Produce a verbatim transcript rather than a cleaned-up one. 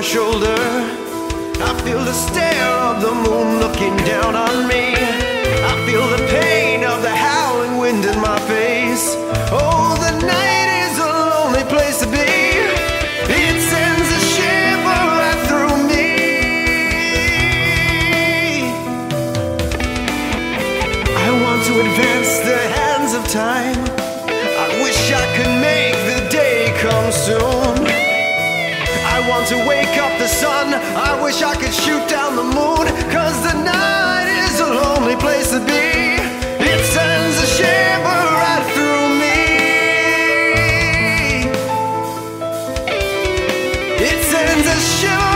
shoulder. I feel the stare of the moon looking down on me. I feel the pain of the howling wind in my face. Oh, the night is a lonely place to be. It sends a shiver right through me. I want to advance the hands of time. I wish I could make the day come soon. I want to wake up the sun. I wish I could shoot down the moon. Cause the night is a lonely place to be. It sends a shiver right through me. It sends a shiver